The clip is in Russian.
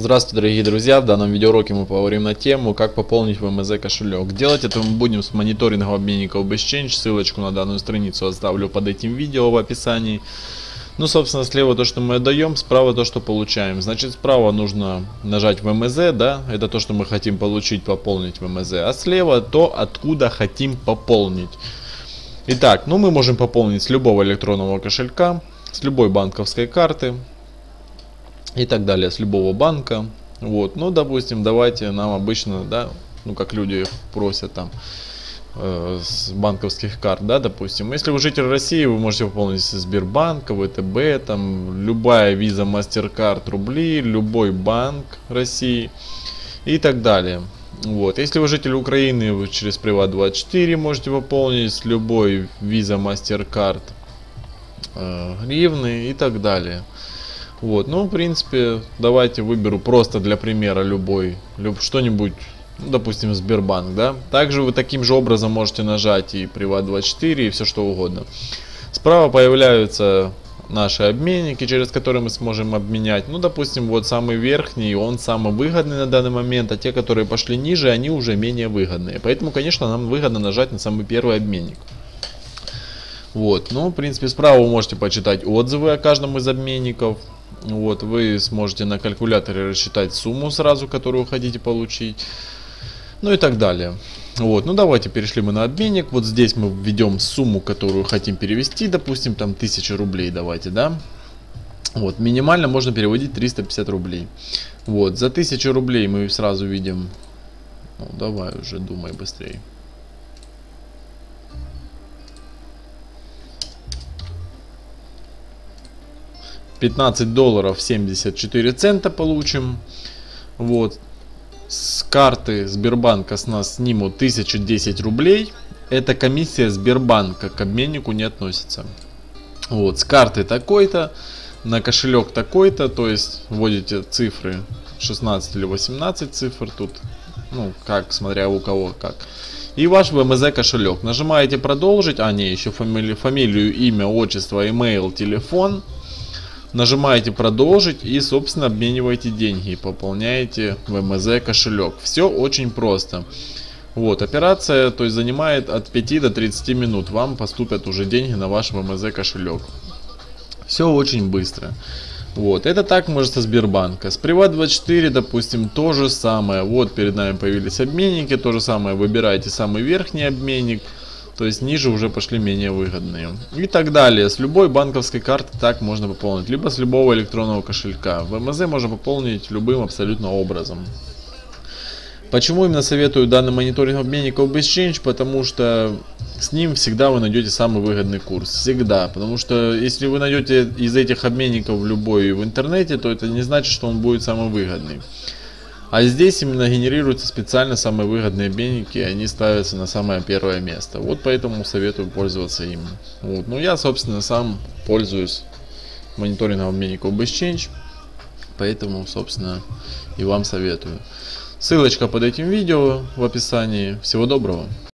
Здравствуйте, дорогие друзья! В данном видеоуроке мы поговорим на тему, как пополнить ВМЗ кошелек. Делать это мы будем с мониторинга обменников BestChange. Ссылочку на данную страницу оставлю под этим видео в описании. Ну, собственно, слева то, что мы отдаем, справа то, что получаем. Значит, справа нужно нажать ВМЗ, да, это то, что мы хотим получить, пополнить ВМЗ. А слева то, откуда хотим пополнить. Итак, ну мы можем пополнить с любого электронного кошелька, с любой банковской карты и так далее, с любого банка. Вот, ну, допустим, давайте нам обычно, да, ну, как люди просят там, с банковских карт, да, допустим. Если вы житель России, вы можете пополнить с Сбербанка, ВТБ, там, любая виза, MasterCard, рубли, любой банк России и так далее. Вот, если вы житель Украины, вы через Приват24 можете пополнить с любой виза, MasterCard, гривны и так далее. Вот, ну, в принципе, давайте выберу просто для примера что-нибудь, ну, допустим, Сбербанк, да. Также вы таким же образом можете нажать и Приват24, и все что угодно. Справа появляются наши обменники, через которые мы сможем обменять. Ну, допустим, вот самый верхний, он самый выгодный на данный момент, а те, которые пошли ниже, они уже менее выгодные. Поэтому, конечно, нам выгодно нажать на самый первый обменник. Вот, ну, в принципе, справа вы можете почитать отзывы о каждом из обменников. Вот, вы сможете на калькуляторе рассчитать сумму сразу, которую хотите получить. Ну и так далее. Вот, ну давайте перешли мы на обменник. Вот здесь мы введем сумму, которую хотим перевести. Допустим, там 1000 рублей давайте, да. Вот, минимально можно переводить 350 рублей. Вот, за 1000 рублей мы сразу видим. Ну, давай уже, думай быстрее. $15 74 цента получим. Вот. С карты Сбербанка с нас снимут 1010 рублей. Это комиссия Сбербанка, к обменнику не относится. Вот. С карты такой-то, на кошелек такой-то. То есть вводите цифры 16 или 18 цифр тут. Ну, как, смотря у кого как. И ваш ВМЗ кошелек. Нажимаете продолжить. А, не, еще фамилию, имя, отчество, email, телефон. Нажимаете продолжить и, собственно, обмениваете деньги и пополняете ВМЗ кошелек. Все очень просто. Вот, операция, то есть, занимает от 5 до 30 минут. Вам поступят уже деньги на ваш ВМЗ кошелек. Все очень быстро. Вот, это так может со Сбербанка. С Приват24, допустим, то же самое. Вот перед нами появились обменники, то же самое. Выбираете самый верхний обменник. То есть ниже уже пошли менее выгодные. И так далее. С любой банковской карты так можно пополнить. Либо с любого электронного кошелька. ВМЗ можно пополнить любым абсолютно образом. Почему именно советую данный мониторинг обменников BestChange? Потому что с ним всегда вы найдете самый выгодный курс. Всегда. Потому что если вы найдете из этих обменников любой в интернете, то это не значит, что он будет самый выгодный. А здесь именно генерируются специально самые выгодные обменники, и они ставятся на самое первое место. Вот поэтому советую пользоваться им. Вот. Ну, я, собственно, сам пользуюсь мониторингом обменников BestChange, поэтому, собственно, и вам советую. Ссылочка под этим видео в описании. Всего доброго!